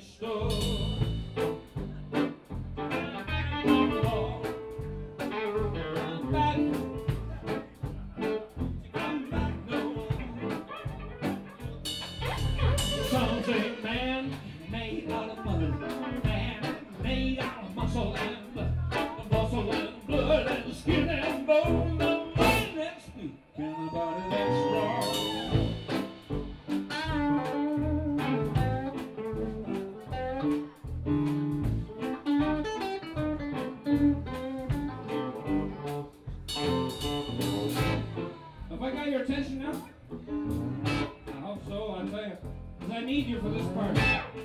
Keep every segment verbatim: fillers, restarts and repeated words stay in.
store. Come back, come back no more. Some say man made out of mud, man made out of muscle and blood, muscle and blood and skin and bone, the mind that's weak and the body that's strong. Have I got your attention now? I hope so, I tell you. Because I need you for this part.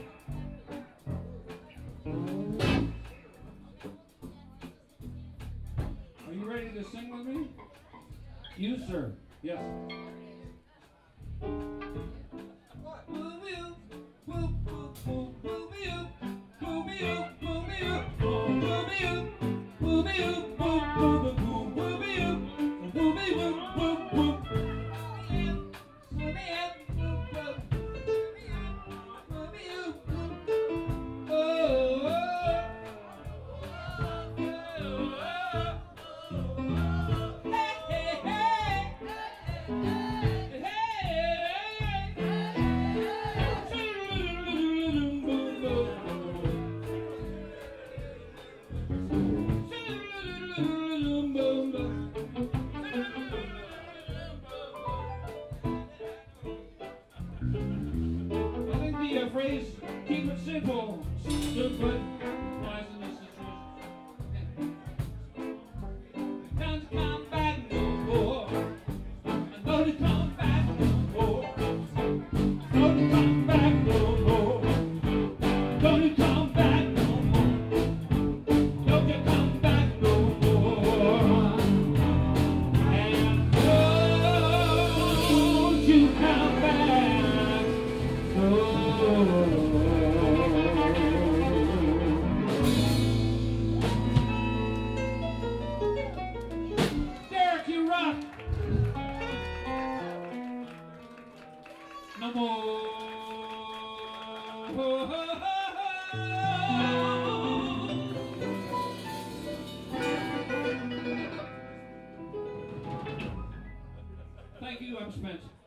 Are you ready to sing with me? You, sir. Yes. Phrase, keep it simple, stupid, wise in this situation. Can't come back no more. Don't you come back no more. Don't you come back no more. Don't you come back no more. Don't you come back no more. And don't you come back no more. Derick, you rock. No more. Thank you, I'm spent.